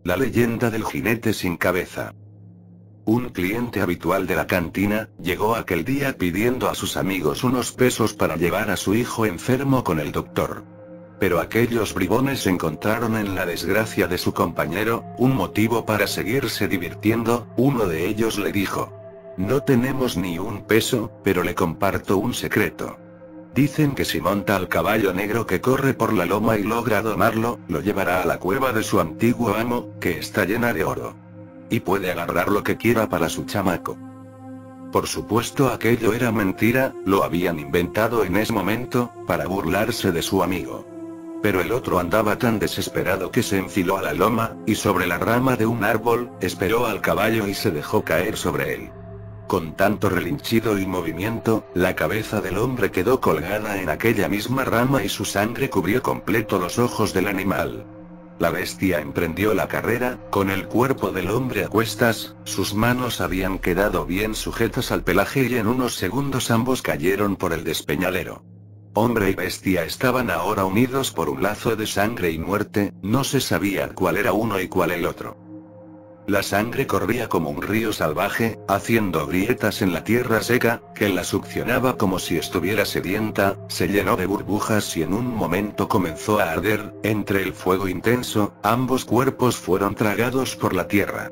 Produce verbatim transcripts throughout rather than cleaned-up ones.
La leyenda del jinete sin cabeza. Un cliente habitual de la cantina, llegó aquel día pidiendo a sus amigos unos pesos para llevar a su hijo enfermo con el doctor. Pero aquellos bribones encontraron en la desgracia de su compañero, un motivo para seguirse divirtiendo. Uno de ellos le dijo: no tenemos ni un peso, pero le comparto un secreto. Dicen que si monta al caballo negro que corre por la loma y logra domarlo, lo llevará a la cueva de su antiguo amo, que está llena de oro. Y puede agarrar lo que quiera para su chamaco. Por supuesto aquello era mentira, lo habían inventado en ese momento, para burlarse de su amigo. Pero el otro andaba tan desesperado que se enfiló a la loma, y sobre la rama de un árbol, esperó al caballo y se dejó caer sobre él. Con tanto relinchido y movimiento, la cabeza del hombre quedó colgada en aquella misma rama y su sangre cubrió completo los ojos del animal. La bestia emprendió la carrera, con el cuerpo del hombre a cuestas, sus manos habían quedado bien sujetas al pelaje y en unos segundos ambos cayeron por el despeñadero. Hombre y bestia estaban ahora unidos por un lazo de sangre y muerte, no se sabía cuál era uno y cuál el otro. La sangre corría como un río salvaje, haciendo grietas en la tierra seca, que la succionaba como si estuviera sedienta, se llenó de burbujas y en un momento comenzó a arder. Entre el fuego intenso, ambos cuerpos fueron tragados por la tierra.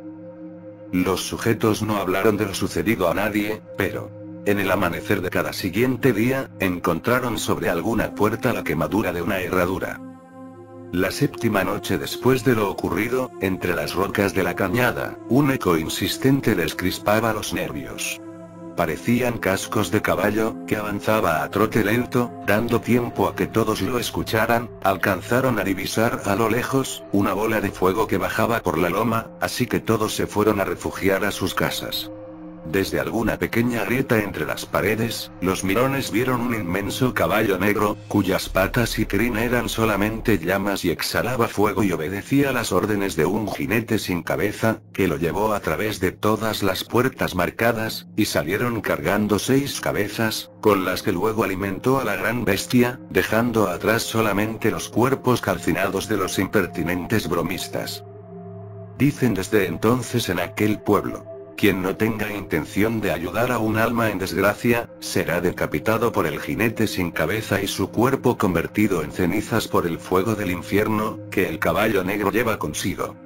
Los sujetos no hablaron de lo sucedido a nadie, pero, en el amanecer de cada siguiente día, encontraron sobre alguna puerta la quemadura de una herradura. La séptima noche después de lo ocurrido, entre las rocas de la cañada, un eco insistente les crispaba los nervios. Parecían cascos de caballo, que avanzaba a trote lento, dando tiempo a que todos lo escucharan. Alcanzaron a divisar a lo lejos, una bola de fuego que bajaba por la loma, así que todos se fueron a refugiar a sus casas. Desde alguna pequeña grieta entre las paredes, los mirones vieron un inmenso caballo negro, cuyas patas y crin eran solamente llamas y exhalaba fuego y obedecía las órdenes de un jinete sin cabeza, que lo llevó a través de todas las puertas marcadas, y salieron cargando seis cabezas, con las que luego alimentó a la gran bestia, dejando atrás solamente los cuerpos calcinados de los impertinentes bromistas. Dicen desde entonces en aquel pueblo: quien no tenga intención de ayudar a un alma en desgracia, será decapitado por el jinete sin cabeza y su cuerpo convertido en cenizas por el fuego del infierno, que el caballo negro lleva consigo.